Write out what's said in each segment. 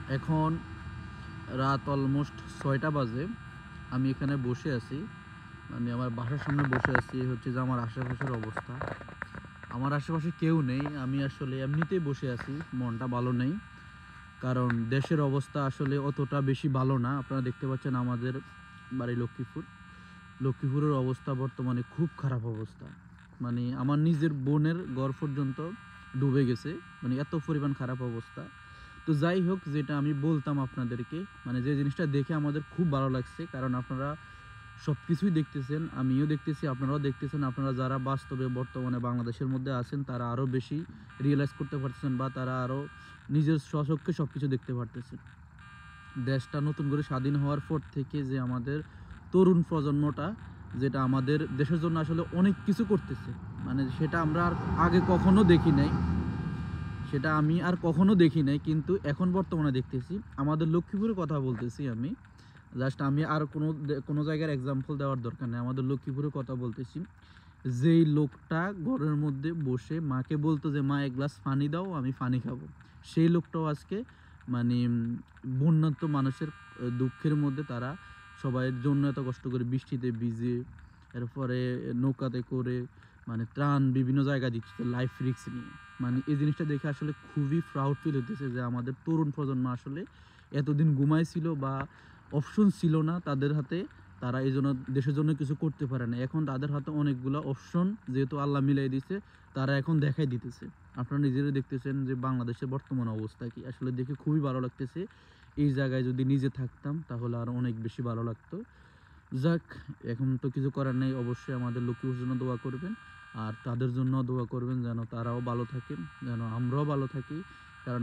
এখন রাত অলমোস্ট 6টা বাজে। আমি এখানে বসে আছি, মানে আমার বাসার সামনে বসে আছি। হচ্ছে যে আমার আশেপাশের অবস্থা, আমার আশেপাশে কেউ নেই। আমি আসলে এমনিতেই বসে আছি, মনটা ভালো নেই। কারণ দেশের অবস্থা আসলে অতটা বেশি ভালো না। আপনারা দেখতে পাচ্ছেন আমাদের বাড়ি লক্ষ্মীপুরের অবস্থা বর্তমানে খুব খারাপ অবস্থা। মানে আমার নিজের বোনের ঘর পর্যন্ত ডুবে গেছে, মানে এত পরিমাণ খারাপ অবস্থা। তো যাই হোক, যেটা আমি বলতাম আপনাদেরকে, মানে যে জিনিসটা দেখে আমাদের খুব ভালো লাগছে, কারণ আপনারা সব কিছুই দেখতেছেন, আমিও দেখতেছি, আপনারাও দেখতেছেন। আপনারা যারা বাস্তবে বর্তমানে বাংলাদেশের মধ্যে আছেন তারা আরও বেশি রিয়েলাইজ করতে পারতেছেন, বা তারা আরও নিজের স্বচক্ষে সব কিছু দেখতে পারতেছেন। দেশটা নতুন করে স্বাধীন হওয়ার পর থেকে যে আমাদের তরুণ প্রজন্মটা, যেটা আমাদের দেশের জন্য আসলে অনেক কিছু করতেছে, মানে সেটা আমরা আর আগে কখনো দেখি নাই, সেটা আমি আর কখনো দেখি নাই, কিন্তু এখন বর্তমানে দেখতেছি। আমাদের লক্ষ্মীপুরের কথা বলতেছি আমি, জাস্ট আমি আর কোনো জায়গার এক্সাম্পল দেওয়ার দরকার নেই, আমাদের লক্ষ্মীপুরের কথা বলতেছি। যেই লোকটা ঘরের মধ্যে বসে মাকে বলতো যে মা এক গ্লাস পানি দাও, আমি পানি খাবো, সেই লোকটাও আজকে মানে বন্যার্ত মানুষের দুঃখের মধ্যে তারা সবাইয়ের জন্য এত কষ্ট করে বৃষ্টিতে ভিজে, এরপরে নৌকাতে করে মানে ত্রাণ বিভিন্ন জায়গায় দিচ্ছে লাইফ রিস্ক নিয়ে। মানে এই জিনিসটা দেখে আসলে খুবই প্রাউড ফিল হতেছে যে আমাদের তরুণ প্রজন্ম আসলে এতদিন ঘুমাইছিল বা অপশন ছিল না তাদের হাতে, তারা এই জন্য দেশের জন্য কিছু করতে পারে না। এখন তাদের হাতে অনেকগুলো অপশন যেহেতু আল্লাহ মিলাই দিছে, তারা এখন দেখাই দিতেছে। আপনারা নিজেরাই দেখতেছেন যে বাংলাদেশের বর্তমান অবস্থা কি, আসলে দেখে খুবই ভালো লাগতেছে। এই জায়গায় যদি নিজে থাকতাম তাহলে আরও অনেক বেশি ভালো লাগতো। যাক, এখন তো কিছু করার নেই, অবশ্যই আমাদের লক্ষ্মীপুরের জন্য দোয়া করবেন, আর তাদের জন্য দোয়া করবেন যেন তারাও ভালো থাকেন, যেন আমরাও ভালো থাকি। কারণ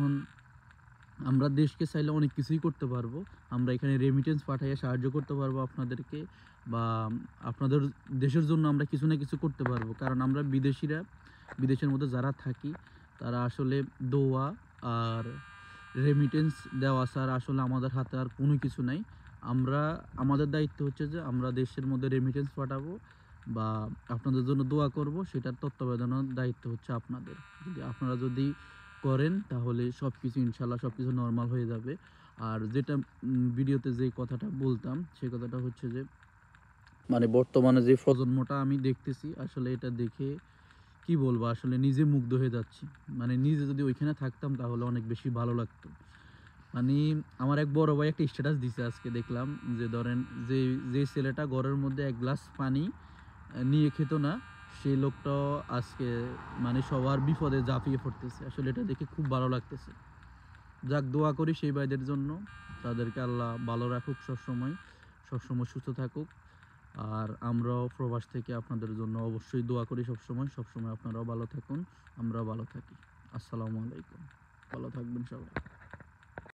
আমরা দেশকে চাইলে অনেক কিছুই করতে পারবো। আমরা এখানে রেমিটেন্স পাঠাইয়া সাহায্য করতে পারবো আপনাদেরকে, বা আপনাদের দেশের জন্য আমরা কিছু না কিছু করতে পারবো। কারণ আমরা বিদেশের মধ্যে যারা থাকি, তারা আসলে দোয়া আর রেমিটেন্স দেওয়া ছাড়া আসলে আমাদের হাতে আর কোনো কিছু নাই। আমাদের দায়িত্ব হচ্ছে যে আমরা দেশের মধ্যে রেমিটেন্স পাঠাবো বা আপনাদের জন্য দোয়া করব, সেটার তত্ত্বাবধানের দায়িত্ব হচ্ছে আপনাদের। আপনারা যদি করেন তাহলে সব কিছু ইনশাল্লাহ সব কিছু নর্মাল হয়ে যাবে। আর যেটা ভিডিওতে যে কথাটা বলতাম, সেই কথাটা হচ্ছে যে মানে বর্তমানে যে প্রজন্মটা আমি দেখতেছি, আসলে এটা দেখে কি বলবো, আসলে নিজে মুগ্ধ হয়ে যাচ্ছি। মানে নিজে যদি ওইখানে থাকতাম তাহলে অনেক বেশি ভালো লাগতো। মানে আমার এক বড় ভাই একটা স্ট্যাটাস দিছে আজকে, দেখলাম যে ধরেন যে যে ছেলেটা ঘরের মধ্যে এক গ্লাস পানি নিয়ে খেত না, সেই লোকটাও আজকে মানে সবার বিপদে ঝাঁপিয়ে পড়তেছে। আসলে এটা দেখে খুব ভালো লাগতেছে। যাক, দোয়া করি সেই ভাইদের জন্য, তাদেরকে আল্লাহ ভালো রাখুক, সবসময় সুস্থ থাকুক। আর আমরাও প্রবাস থেকে আপনাদের জন্য অবশ্যই দোয়া করি সবসময় আপনারাও ভালো থাকুন, আমরাও ভালো থাকি। আসসালামু আলাইকুম, ভালো থাকবেন সবাই।